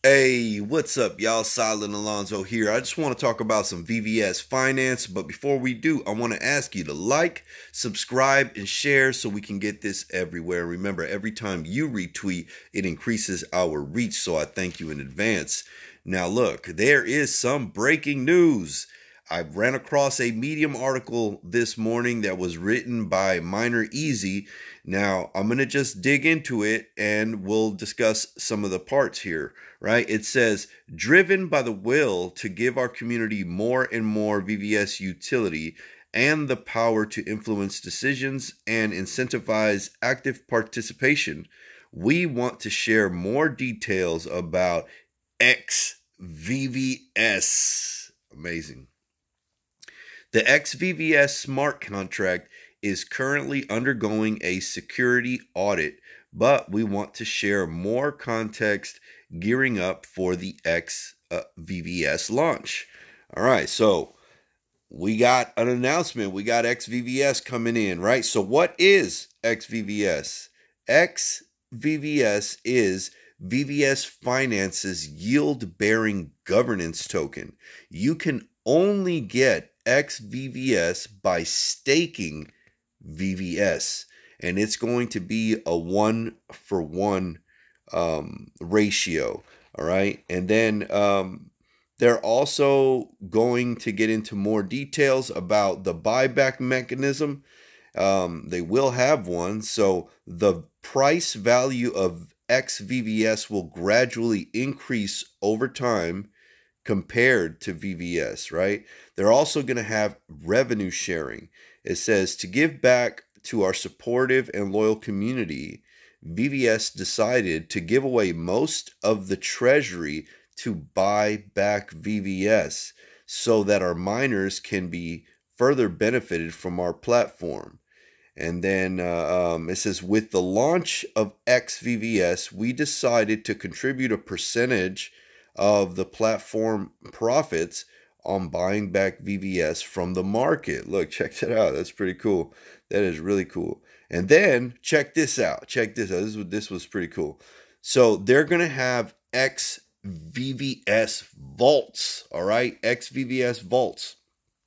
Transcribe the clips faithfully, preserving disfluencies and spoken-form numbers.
Hey, what's up, y'all? Silent Alonzo here. I just want to talk about some V V S finance, but before we do, I want to ask you to like, subscribe, and share so we can get this everywhere. Remember, every time you retweet, it increases our reach, so I thank you in advance. Now, look, there is some breaking news. I ran across a Medium article this morning that was written by Miner Easy. Now, I'm going to just dig into it and we'll discuss some of the parts here, right? It says, driven by the will to give our community more and more V V S utility and the power to influence decisions and incentivize active participation, we want to share more details about X V V S. Amazing. The X V V S smart contract is currently undergoing a security audit, but we want to share more context gearing up for the X V V S launch. All right, so we got an announcement. We got X V V S coming in, right? So what is X V V S? X V V S is V V S Finance's yield-bearing governance token. You can only get X V V S by staking V V S, and it's going to be a one for one um, ratio. All right, and then um, they're also going to get into more details about the buyback mechanism. Um, they will have one, so the price value of X V V S will gradually increase over time compared to V V S, right? They're also going to have revenue sharing. It says, to give back to our supportive and loyal community, V V S decided to give away most of the treasury to buy back V V S so that our miners can be further benefited from our platform. And then uh, um, it says, with the launch of X V V S, we decided to contribute a percentage of the platform profits on buying back V V S from the market. Look, check that out. That's pretty cool. That is really cool. And then check this out. Check this out. This was, this was pretty cool. So they're going to have X V V S vaults. All right. X V V S vaults.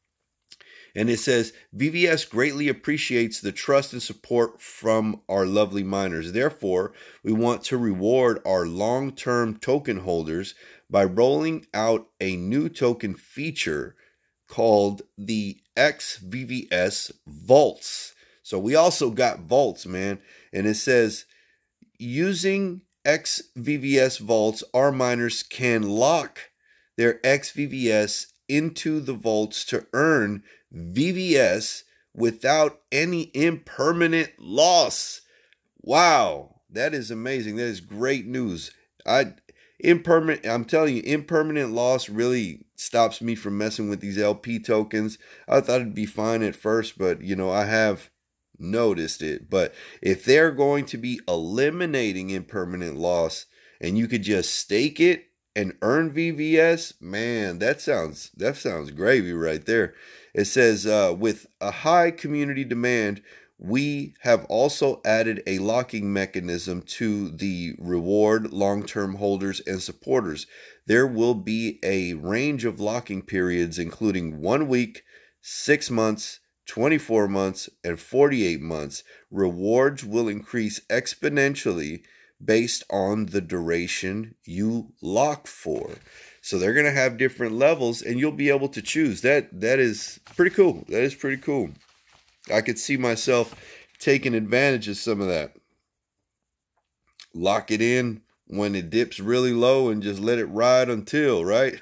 And it says, V V S greatly appreciates the trust and support from our lovely miners. Therefore, we want to reward our long-term token holders by rolling out a new token feature called the X V V S Vaults. So we also got vaults, man. And it says, using X V V S Vaults, our miners can lock their X V V S into the vaults to earn V V S without any impermanent loss. Wow, that is amazing. That is great news. I impermanent I'm telling you, impermanent loss really stops me from messing with these L P tokens. I thought it'd be fine at first, but you know, I have noticed it. But if they're going to be eliminating impermanent loss and you could just stake it and earn V V S, man, that sounds that sounds gravy right there. It says, uh, with a high community demand, we have also added a locking mechanism to the reward long-term holders and supporters. There will be a range of locking periods, including one week, six months, twenty-four months, and forty-eight months. Rewards will increase exponentially based on the duration you lock for. So they're going to have different levels and you'll be able to choose. That that is pretty cool. That is pretty cool. I could see myself taking advantage of some of that. Lock it in when it dips really low and just let it ride until, right?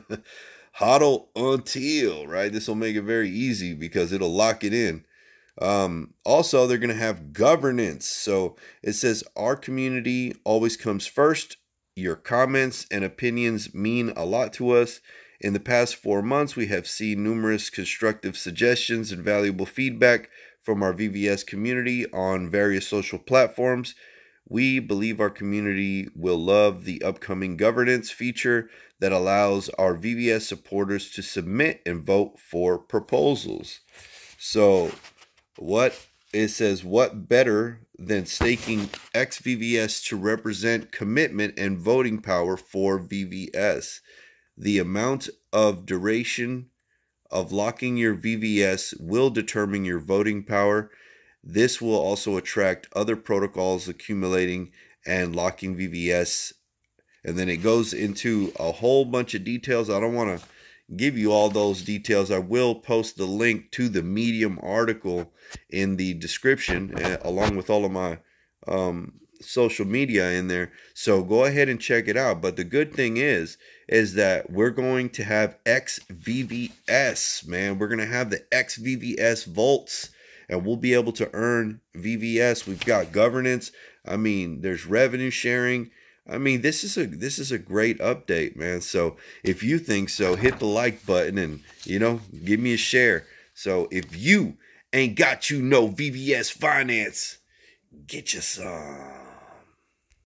Hodl until, right? This will make it very easy because it'll lock it in. Um, also, they're going to have governance. So it says, our community always comes first. Your comments and opinions mean a lot to us. In the past four months, we have seen numerous constructive suggestions and valuable feedback from our V V S community on various social platforms. We believe our community will love the upcoming governance feature that allows our V V S supporters to submit and vote for proposals. So what it says, what better then staking X V V S to represent commitment and voting power for V V S. The amount of duration of locking your V V S will determine your voting power. This will also attract other protocols accumulating and locking V V S. And then it goes into a whole bunch of details. I don't want to give you all those details. I will post the link to the Medium article in the description, uh, along with all of my um, social media in there. So go ahead and check it out. But the good thing is, is that we're going to have X V V S, man. We're going to have the X V V S vaults, and we'll be able to earn V V S. We've got governance. I mean, there's revenue sharing. I mean, this is a this is a great update, man. So if you think so, hit the like button and, you know, give me a share. So if you ain't got you no V V S finance, get you some.